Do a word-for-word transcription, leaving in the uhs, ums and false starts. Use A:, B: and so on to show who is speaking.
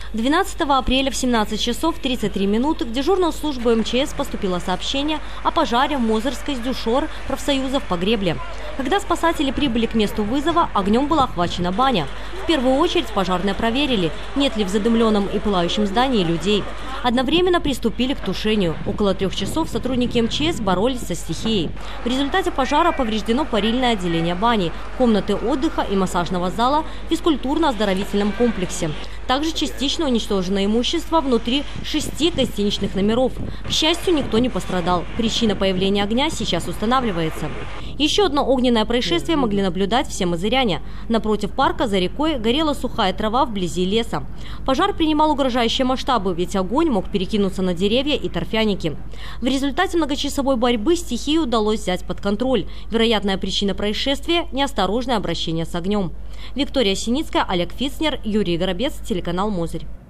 A: двенадцатого апреля в семнадцать часов тридцать три минуты в дежурную службу эм че эс поступило сообщение о пожаре в Мозырской сдюшор профсоюзов по гребле. Когда спасатели прибыли к месту вызова, огнем была охвачена баня. В первую очередь пожарные проверили, нет ли в задымленном и пылающем здании людей. Одновременно приступили к тушению. Около трех часов сотрудники эм че эс боролись со стихией. В результате пожара повреждено парильное отделение бани, комнаты отдыха и массажного зала в физкультурно-оздоровительном комплексе. Также частично уничтожено имущество внутри шести гостиничных номеров. К счастью, никто не пострадал. Причина появления огня сейчас устанавливается. Еще одно огненное происшествие могли наблюдать все мозыряне. Напротив парка за рекой горела сухая трава вблизи леса. Пожар принимал угрожающие масштабы, ведь огонь мог перекинуться на деревья и торфяники. В результате многочасовой борьбы стихию удалось взять под контроль. Вероятная причина происшествия – неосторожное обращение с огнем. Виктория Синицкая, Олег Фицнер, Юрий Горобец, телеканал Мозырь.